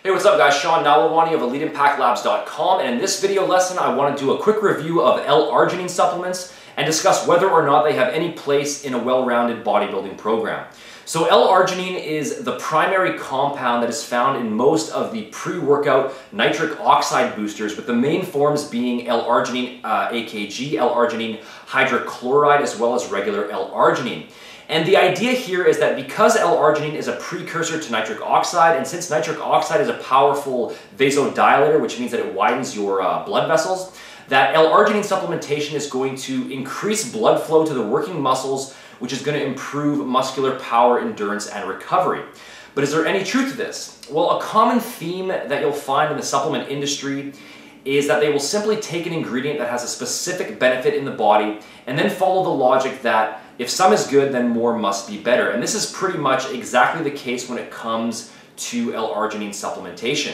Hey, what's up guys? Sean Nalawani of EliteImpactLabs.com, and in this video lesson I want to do a quick review of L-Arginine supplements and discuss whether or not they have any place in a well-rounded bodybuilding program. So L-Arginine is the primary compound that is found in most of the pre-workout nitric oxide boosters, with the main forms being L-Arginine AKG, L-Arginine hydrochloride, as well as regular L-Arginine. And the idea here is that because L-Arginine is a precursor to nitric oxide, and since nitric oxide is a powerful vasodilator, which means that it widens your blood vessels, that L-Arginine supplementation is going to increase blood flow to the working muscles, which is going to improve muscular power, endurance, and recovery. But is there any truth to this? Well, a common theme that you'll find in the supplement industry is that they will simply take an ingredient that has a specific benefit in the body and then follow the logic that if some is good, then more must be better. And this is pretty much exactly the case when it comes to L-Arginine supplementation.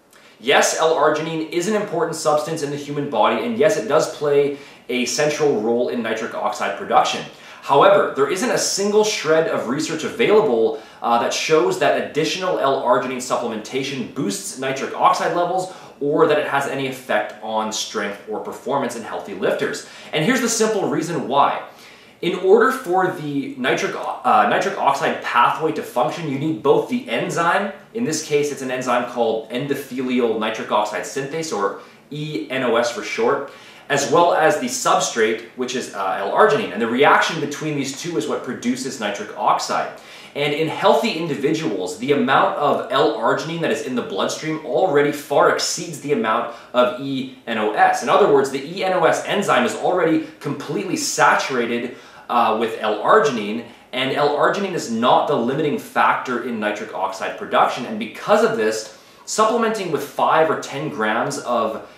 Yes, L-Arginine is an important substance in the human body, and yes, it does play a central role in nitric oxide production. However, there isn't a single shred of research available that shows that additional L-Arginine supplementation boosts nitric oxide levels or that it has any effect on strength or performance in healthy lifters. And here's the simple reason why. In order for the nitric oxide pathway to function, you need both the enzyme, in this case it's an enzyme called endothelial nitric oxide synthase, or ENOS for short, as well as the substrate, which is L-Arginine. And the reaction between these two is what produces nitric oxide. And in healthy individuals, the amount of L-Arginine that is in the bloodstream already far exceeds the amount of ENOS. In other words, the ENOS enzyme is already completely saturated with L-Arginine, and L-Arginine is not the limiting factor in nitric oxide production. And because of this, supplementing with 5 or 10 grams of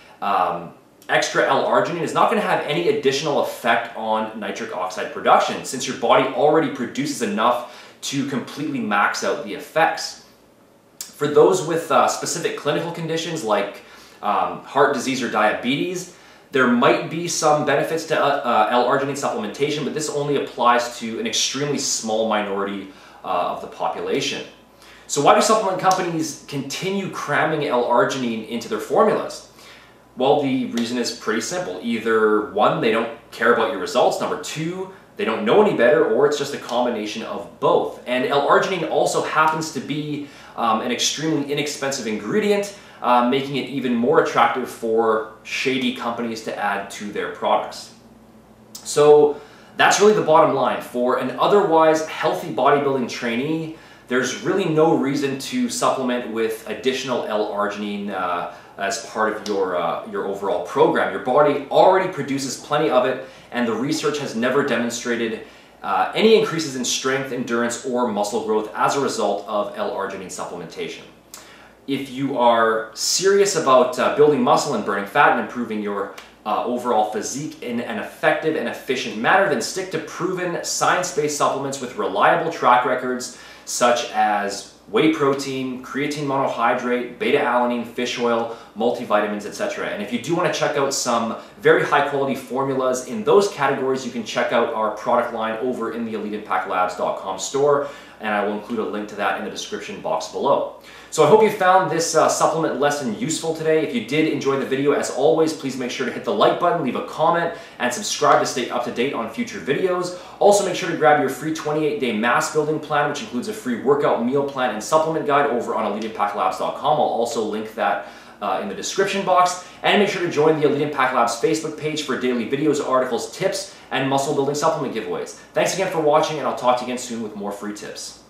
extra L-Arginine is not going to have any additional effect on nitric oxide production, since your body already produces enough to completely max out the effects. For those with specific clinical conditions like heart disease or diabetes, there might be some benefits to L-Arginine supplementation, but this only applies to an extremely small minority of the population. So why do supplement companies continue cramming L-Arginine into their formulas? Well, the reason is pretty simple. Either one, they don't care about your results. Number two, they don't know any better, or it's just a combination of both. And L-Arginine also happens to be an extremely inexpensive ingredient, making it even more attractive for shady companies to add to their products. So that's really the bottom line. For an otherwise healthy bodybuilding trainee, there's really no reason to supplement with additional L-Arginine as part of your overall program. Your body already produces plenty of it, and the research has never demonstrated any increases in strength, endurance, or muscle growth as a result of L-Arginine supplementation. If you are serious about building muscle and burning fat and improving your overall physique in an effective and efficient manner, then stick to proven science-based supplements with reliable track records such as whey protein, creatine monohydrate, beta-alanine, fish oil, multivitamins, etc. And if you do want to check out some very high-quality formulas in those categories, you can check out our product line over in the EliteImpactLabs.com store, and I will include a link to that in the description box below. So I hope you found this supplement lesson useful today. If you did enjoy the video, as always, please make sure to hit the like button, leave a comment, and subscribe to stay up to date on future videos. Also, make sure to grab your free 28-day mass building plan, which includes a free workout meal plan and supplement guide over on EliteImpactLabs.com. I'll also link that in the description box. And make sure to join the Elite Impact Labs Facebook page for daily videos, articles, tips, and muscle building supplement giveaways. Thanks again for watching, and I'll talk to you again soon with more free tips.